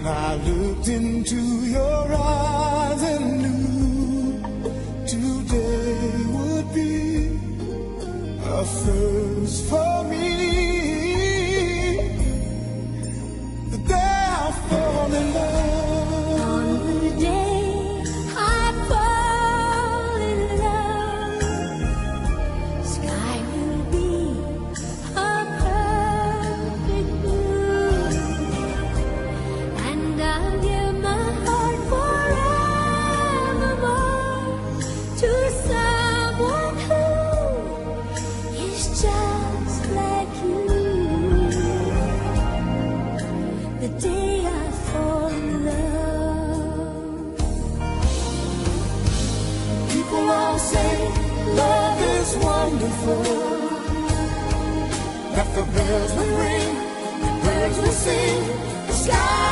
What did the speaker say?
I looked into your eyes and knew today would be a first for me. The day I fall in love. On the day I fall in love, sky will be a perfect blue, and I'll give my heart forevermore to someone who is just like you. The day I fall in love. People all say love is wonderful, that the bells will ring, the birds will sing, the sky